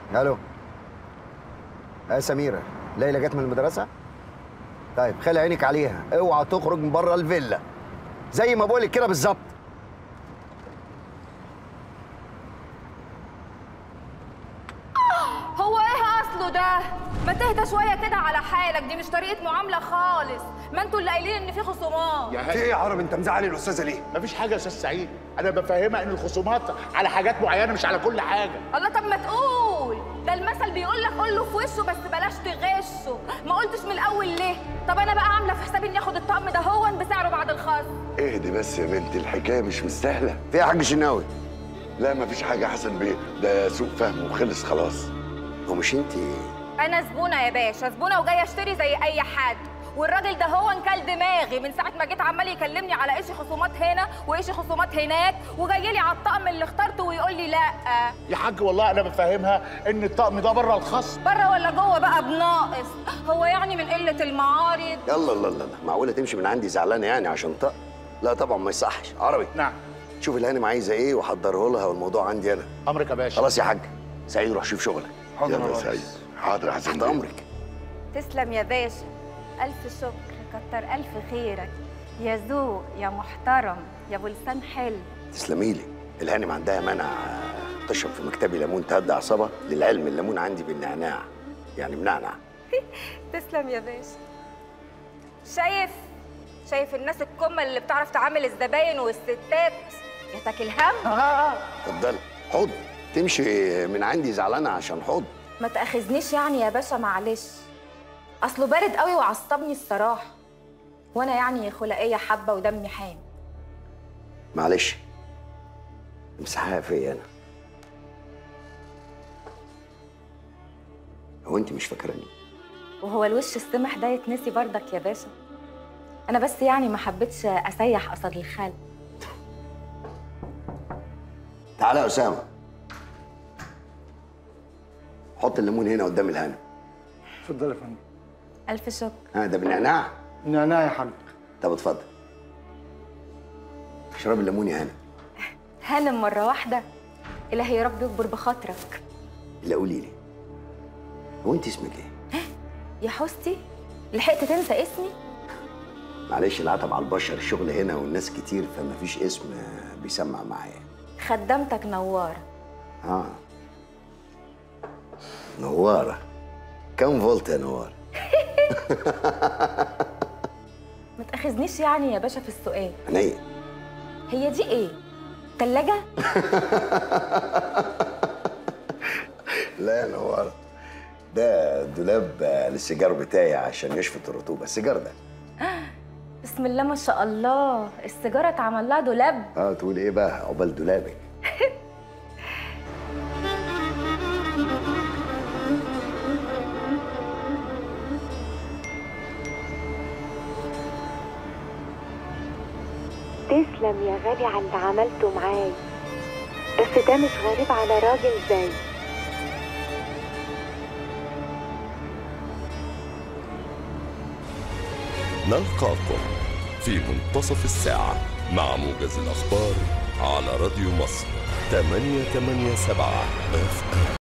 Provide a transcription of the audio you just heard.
الو. يا سميرة، ليلى جت من المدرسة؟ طيب خلي عينك عليها، اوعى تخرج من بره الفيلا زي ما بقولك كده بالظبط. هو ايه اصله ده؟ ما تهدى شويه كده على حالك، دي مش طريقه معامله خالص. ما انتوا اللي قايلين ان في خصومات. في ايه يا عرب؟ انت مزعل الاستاذه ليه؟ مفيش حاجه يا استاذ سعيد، انا بفهمها ان الخصومات على حاجات معينه مش على كل حاجه. الله، طب ما تقول، ده المثل بيقول لك قول له في وشه بس بلاش تغشه. ما قلتش من الاول ليه؟ طب انا بقى عامله في حسابي اني اخد الطقم ده هون بسعره بعد الخصم. اهدي بس يا بنتي، الحكايه مش مستاهله. في يا حاج شناوي؟ لا مفيش حاجه يا حسن بيه، ده سوء فهم وخلص خلاص. هو مش انت؟ انا زبونه يا باشا، زبونه وجايه اشتري زي اي حد. والراجل ده هو انكل دماغي من ساعه ما جيت عمال يكلمني على ايش خصومات هنا وايش خصومات هناك، وجاي لي على الطقم اللي اخترته ويقول لي لا. يا حاج والله انا بفهمها ان الطقم ده بره الخصم. بره ولا جوه بقى بناقص؟ هو يعني من قله المعارض؟ يلا لا لا لا، معقوله تمشي من عندي زعلانه يعني عشان طق؟ لا طبعا ما يصحش. عربي، نعم. شوف الهانم عايزه ايه وحضره لها، والموضوع عندي انا. امرك يا باشا. خلاص يا حاج سعيد، روح شوف شغلك. حاضر يا سعيد. حاضر يا حسن تحت بيه. امرك. تسلم يا باشا، الف شكر، كتر الف خيرك يا ذوق يا محترم يا ابو لسان حلو. تسلمي لي. الهانم عندها منع تشرب في مكتبي ليمون تهدى اعصابها. للعلم الليمون عندي بالنعناع، يعني منعنع. تسلم يا باشا. شايف الناس الكمل اللي بتعرف تعامل الزباين والستات يا تاكل هم. اتفضلي حوض. تمشي من عندي زعلانه عشان حوض؟ ما تاخذنيش يعني يا باشا، معلش، اصله بارد قوي وعصبني الصراحه، وانا يعني خلقيه حبه ودمي حامي. معلش، امسحها فيا انا. هو انت مش فاكراني؟ وهو الوش السمح ده يتنسي برضك يا باشا؟ انا بس يعني ما حبيتش اسيح قصد الخال. تعالى يا اسامه، حط الليمون هنا قدام الهانم. اتفضل يا فندم. الف شكر. ده بالنعناع؟ نعناع يا حاج. طب اتفضل اشرب الليمون يا هانم. هانم مره واحده؟ الهي يا رب يكبر بخاطرك. لا قولي لي، هو انت اسمك ايه؟ يا حستي، لحقت تنسى اسمي؟ معلش، العتب على البشر، الشغل هنا والناس كتير فما فيش اسم بيسمع معايا. خدمتك نواره. نواره؟ كم فولت يا نواره؟ ما تاخذنيش يعني يا باشا في السؤال. عينيا. هي دي ايه؟ تلاجة؟ لا يا نواره، ده دولاب للسيجار بتاعي عشان يشفط الرطوبه. السيجار ده بسم الله ما شاء الله، السيجاره اتعمل لها دولاب. تقول ايه بقى عقبال دولابك. تسلم يا غالي على اللي عملته معاي، بس ده مش غريب على راجل زي. نلقاكم في منتصف الساعة مع موجز الأخبار على راديو مصر 887 FM.